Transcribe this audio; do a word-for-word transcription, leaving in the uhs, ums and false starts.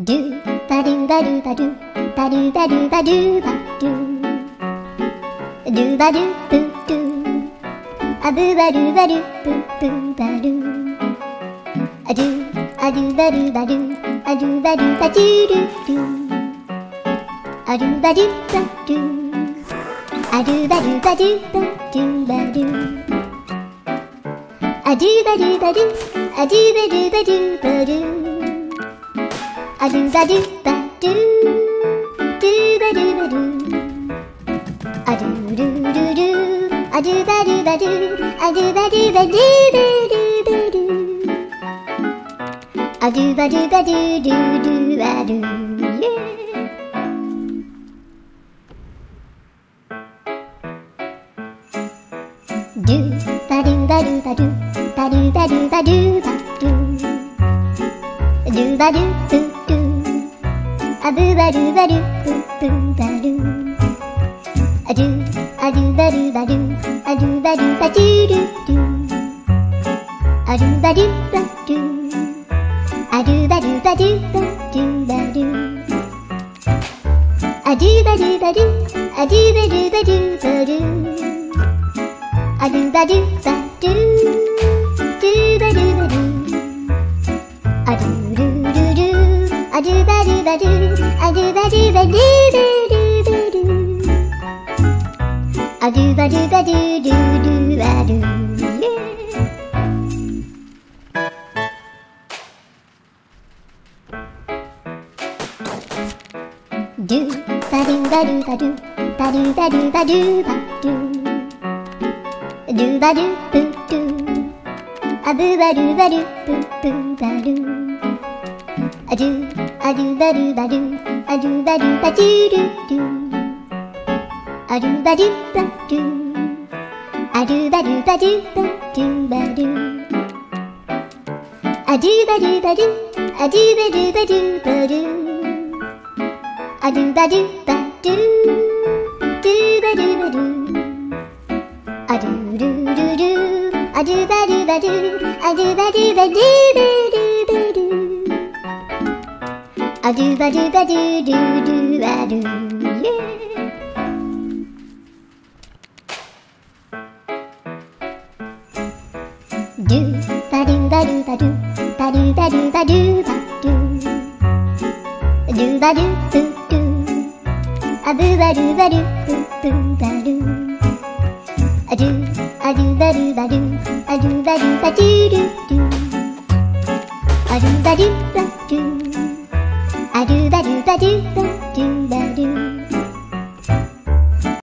ba do ba do ba do ba do ba do ba do ba do do ba do boo do a boo ba do ba do boo boo ba do a do a do ba do ba do a do ba do ba do do do a do ba do ba do a do ba do ba do ba do ba do a do ba do ba do a do ba do ba do ba do a do ba do ba do do ba do ba do a do do do do a do ba do ba do a do ba do ba do ba do ba do a do ba do ba do do do a do yeah. Do ba do ba do ba do ba do ba do ba do ba do do ba do boo do a boo ba do ba do boo boo ba do a do a do ba do ba do a do ba do ba do do do a do ba do ba do a do ba do ba do ba do ba do a do ba do ba do a do ba do ba do ba do a do ba do ba do do ba do ba do a do do do do a do ba do ba do a do ba do ba do ba do ba do a do ba do ba do do do a do yeah. Do ba do ba do ba do ba do ba do ba do ba do do ba do boo do a boo ba do ba do boo boo ba do a do a do ba do ba do a do ba do ba do do do a do ba do ba do a do ba do ba do ba do ba do a do ba do ba do a do ba do ba do ba do a do ba do ba do do ba do ba do a do do do do a do ba do ba do a do ba do ba do ba do ba do a do ba do ba do do do a do yeah. Do ba do ba do ba do ba do ba do ba do ba do do ba do boo do a boo ba do ba do boo boo ba do a do a do ba do ba do a do ba do ba do do do a do ba do ba do a do ba do ba do ba do ba